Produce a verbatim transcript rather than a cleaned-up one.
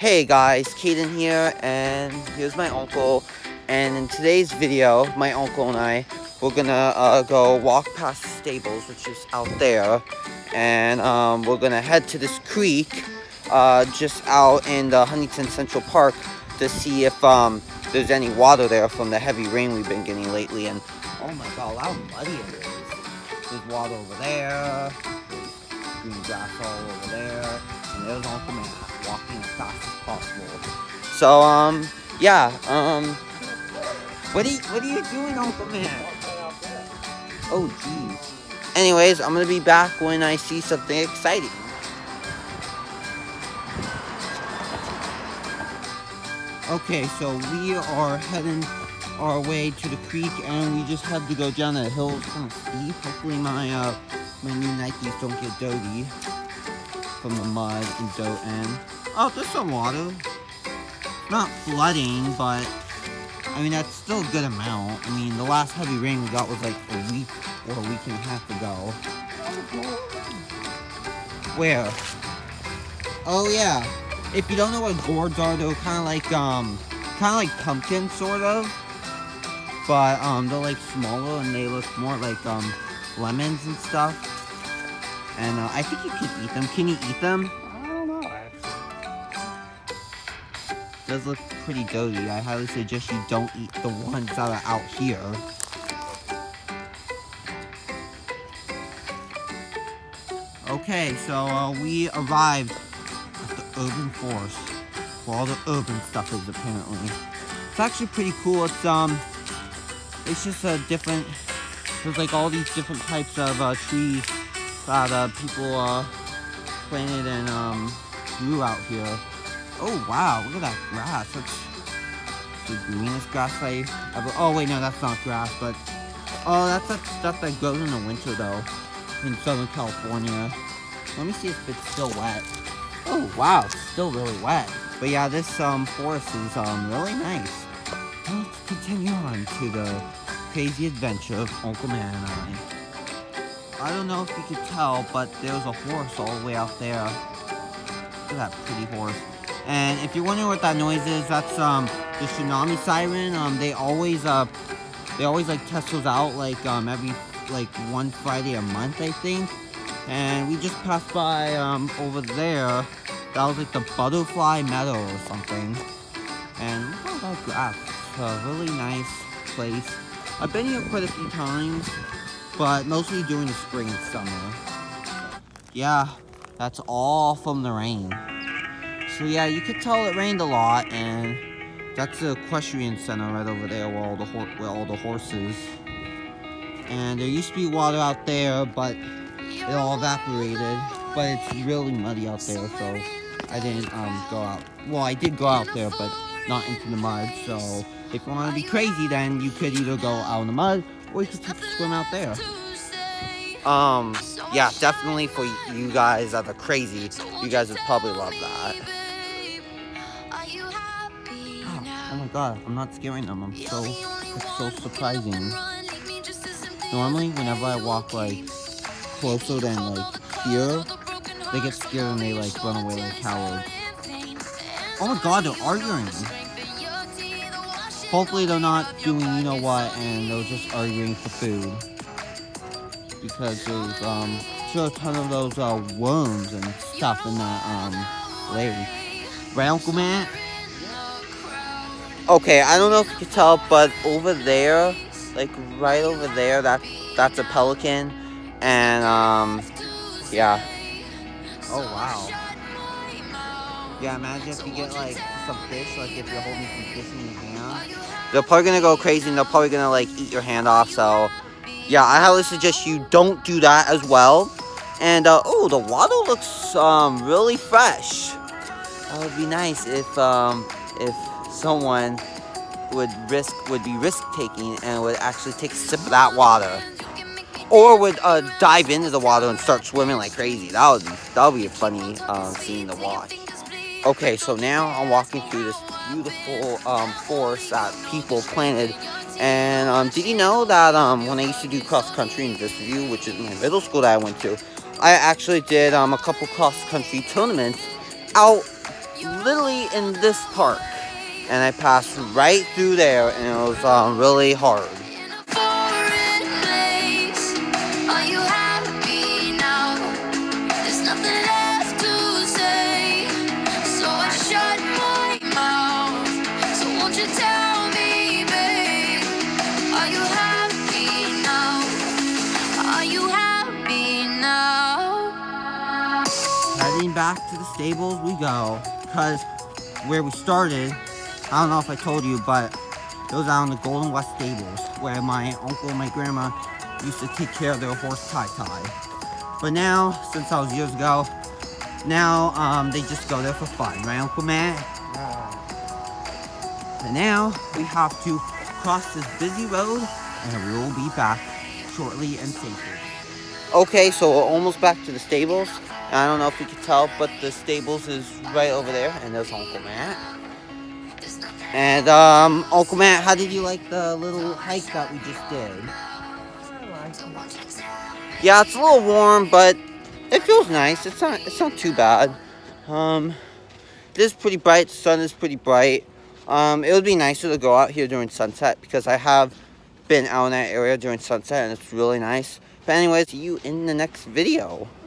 Hey guys, Caden here, and here's my uncle. And in today's video, my uncle and I, we're gonna uh, go walk past the stables, which is out there. And um, we're gonna head to this creek uh, just out in the Huntington Central Park to see if um, there's any water there from the heavy rain we've been getting lately. And oh my god, how muddy it is. There's water over there, there's green grass all over there, and there's Uncle Man walking as fast as possible. So, um, yeah, um, what are you, what are you doing, Uncle Man? Oh, geez. Anyways, I'm gonna be back when I see something exciting. Okay, so we are heading our way to the creek, and we just have to go down that hill. It's kind of steep. Hopefully my, uh, my new Nikes don't get dirty from the mud and dirt and... Oh, there's some water. Not flooding, but I mean, that's still a good amount. I mean, the last heavy rain we got was like a week or a week and a half ago. Where? Oh yeah. If you don't know what gourds are, they're kind of like um, kind of like pumpkins, sort of. But um, they're like smaller and they look more like um, lemons and stuff. And uh, I think you can eat them. Can you eat them? Does look pretty dirty. I highly suggest you don't eat the ones that are out here. Okay, so uh, we arrived at the urban forest, where all the urban stuff is apparently. It's actually pretty cool. It's um, it's just a different. There's like all these different types of uh, trees that uh, people uh, planted and um, grew out here. Oh wow, look at that grass. That's the greenest grass I ever... Oh wait, no, that's not grass, but... Oh, that's that stuff that grows in the winter, though, in Southern California. Let me see if it's still wet. Oh wow, it's still really wet. But yeah, this um forest is um really nice. Now let's continue on to the crazy adventure of Uncle Man and I. I don't know if you could tell, but there's a horse all the way out there. Look at that pretty horse. And if you're wondering what that noise is, that's um the tsunami siren. Um, they always uh they always like test those out like um every like one Friday a month, I think. And we just passed by um over there. That was like the Butterfly Meadow or something. And look at that grass. It's a really nice place. I've been here quite a few times, but mostly during the spring and summer. Yeah, that's all from the rain. So yeah, you could tell it rained a lot, and that's the equestrian center right over there where all the hor where all the horses. And there used to be water out there, but it all evaporated. But it's really muddy out there, so I didn't um go out. Well, I did go out there, but not into the mud. So if you want to be crazy, then you could either go out in the mud, or you could take a swim out there. Um, yeah, definitely for you guys that are crazy, you guys would probably love that. Oh my god, I'm not scaring them. I'm so, it's so surprising. Normally, whenever I walk, like, closer than, like, here, they get scared and they, like, run away like cowards. Oh my god, they're arguing. Hopefully they're not doing you know what, and they're just arguing for food. Because there's, um, sure a ton of those, uh, worms and stuff in that, um, lake. Right, Uncle Man? Okay, I don't know if you can tell, but over there, like right over there, that that's a pelican, and um, yeah. Oh wow. Yeah, imagine if you get like some fish, like if you're holding some fish in your hand. They're probably gonna go crazy, and they're probably gonna like eat your hand off. So, yeah, I highly suggest you don't do that as well. And uh, oh, the water looks um really fresh. That would be nice if um if. someone would risk would be risk taking and would actually take a sip of that water, or would uh, dive into the water and start swimming like crazy. That would be that would be a funny uh, scene to watch. Okay, so now I'm walking through this beautiful um, forest that people planted. And um, did you know that um, when I used to do cross country in Vista View, which is my middle school that I went to, I actually did um, a couple cross country tournaments out literally in this park. And I passed right through there, and it was uh, really hard. Heading back to the stables we go, because where we started, I don't know if I told you, but it was out in the Golden West stables, where my uncle and my grandma used to take care of their horse tie tie. But now, since that was years ago, now um, they just go there for fun, right, Uncle Matt? Yeah. And now we have to cross this busy road, and we will be back shortly and safely. Okay, so we're almost back to the stables. I don't know if you can tell, but the stables is right over there, and there's Uncle Matt. And, um, Uncle Matt, how did you like the little hike that we just did? Yeah, it's a little warm, but it feels nice. It's not, it's not too bad. Um, it is pretty bright. The sun is pretty bright. Um, it would be nicer to go out here during sunset, because I have been out in that area during sunset, and it's really nice. But anyways, see you in the next video.